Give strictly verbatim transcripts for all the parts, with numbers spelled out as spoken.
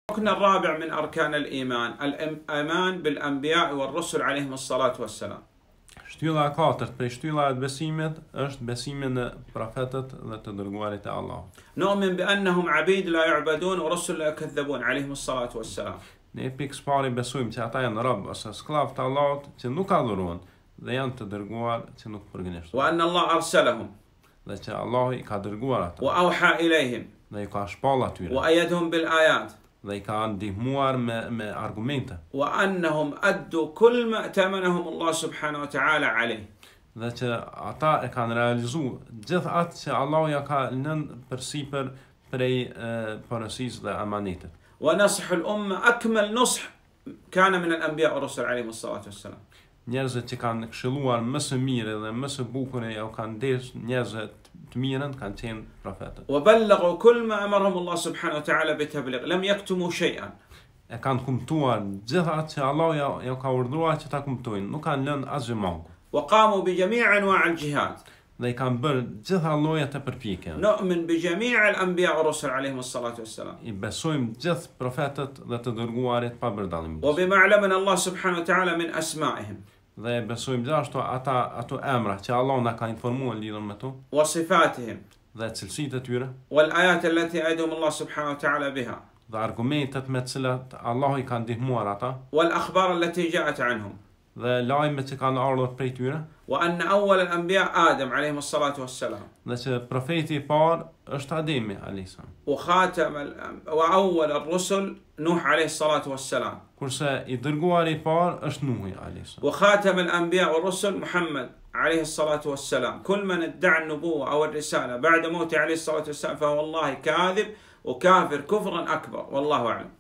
الركن الرابع من أركان الإيمان الإيمان بالأنبياء والرسل عليهم الصلاة والسلام. Shtylla e katërt prej shtyllave të besimit është besimi në profetët dhe të dërguarit e Allahut. نؤمن بأنهم عبيد لا يعبدون ورسل لا يكذبون عليهم الصلاة والسلام. Ne pikë pari besojmë që ata janë rob ose skllav të Allahut që nuk adhurohen dhe janë të dërguar që nuk përgënjeshtrohen. وأن الله أرسلهم. Dhe që Allah i ka dërguar ata. وأوحى إليهم. Dhe i ka shpall atyre. وأيدهم بالآيات. Dhe i ka ndihmuar me me argumente. وأنهم أدوا كل ما ائتمنهم الله سبحانه وتعالى عليه. Dhe që ata e kanë realizuar gjithë atë që Allah ja ka lënë përsipër prej porosisë dhe amanetit. ونصح الأمة أكمل نصح كان من الأنبياء والرسل عليهم الصلاة والسلام. Njerëzit që kanë këshilluar më së miri dhe më së bukur e u kanë ndesh njerëzit të mirën kanë qenë profetët. وبلغوا كل ما أمرهم الله سبحانه وتعالى بتبليغ لم يكتموا شيئا. E kanë kumtuar gjithë atë që Allah ja, ja ka urdhëruar që ta kumtojnë, nuk kanë lënë asgjë mangu. وقاموا بجميع أنواع الجهاد. Dhe i kanë bërë gjitha llojet e përpjekjeve. نؤمن بجميع الأنبياء والرسل عليهم الصلاة والسلام. I besojmë gjithë profetët dhe të dërguarit pa bërdalim. وبما علمنا الله سبحانه وتعالى من أسمائهم. Dhe besojmë gjithashtu ata ato emra që Allah na ka informuar lidhur me to. وصفاتهم. Dhe cilësitë e tyre. والآيات التي أيدهم الله سبحانه وتعالى بها. Dhe argumentet me të cilat Allah i ka ndihmuar ata. والأخبار التي جاءت عنهم. Dhe lajmet që kanë ardhur prej tyre. وأن أول الأنبياء آدم عليه الصلاة والسلام. Dhe që profeti i parë është Ademi alayhis salam. وخاتم وأول الرسل نوح عليه الصلاة والسلام. Kurse i dërguari i parë është Nuhi alayhis salam. وخاتم الأنبياء والرسل محمد عليه الصلاة والسلام. كل من ادعى النبوة أو الرسالة بعد موته عليه الصلاة والسلام فهو والله كاذب وكافر كفرا أكبر والله أعلم.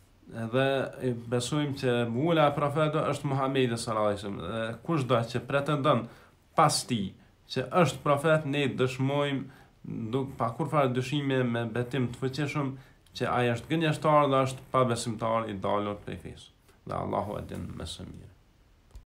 Dhe besojmë që mbula e profetëve është Muhamedi sallallahu alaihi wasallam. Kushdo që pretendon pas tij që është profet, ne dëshmojmë pa kurrë dyshime me betim të fuqishëm që ai është gënjeshtar dhe është pabesimtar i dalur prej fesë. Dhe Allahu e din më së miri.